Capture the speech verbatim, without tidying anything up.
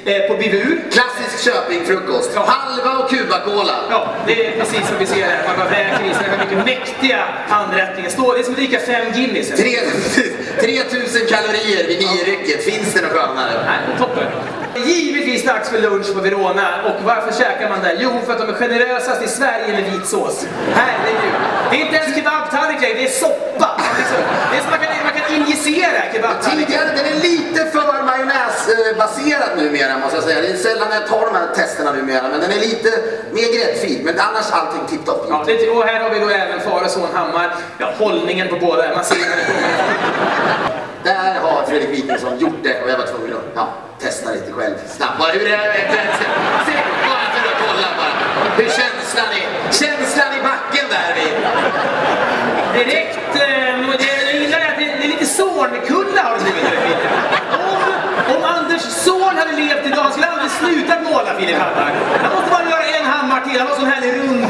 eh, på B V U. Klassisk Köping-frukost. Ja. Halva och Cuba-cola. Ja, det är precis som vi ser här. Man bara vräker i sig mycket mäktiga anrättningar. Står det är som att dricka fem Guinness. tre tusen kalorier vid nio-rycket. Finns det något skönare? Nej, toppen. Givetvis dags för lunch på Verona. Och varför käkar man där? Jo, för att de är generösast i Sverige med vit sås. Herregud. Det är inte ens kebabtallrik, det är soppa. Det är som man kan, man kan injicera kebabtallrik. Tidigare, den är lite för majonnäsbaserad numera, måste jag säga. Det är sällan jag tar de här testerna numera, men den är lite mer gräddfil. Men annars allting tipptopp. Ja, det, och här har vi då även far och son Hammar. Ja, hållningen på båda. Man ser när det kommer. Där har Fredrik Wikingsson gjort det och jag var tvungen att ja, testa lite själv. Snabbare hur det är. Se bara för att kolla bara. Hur känslan är. Känslan i backen där vi. Direkt, eh, jag gillar att det, det är lite Zornkulla har det blivit. Om, om Anders son hade levt idag skulle han aldrig slutat måla Filip Hammar. Han måste bara göra en Hammar till. Han var sån här rund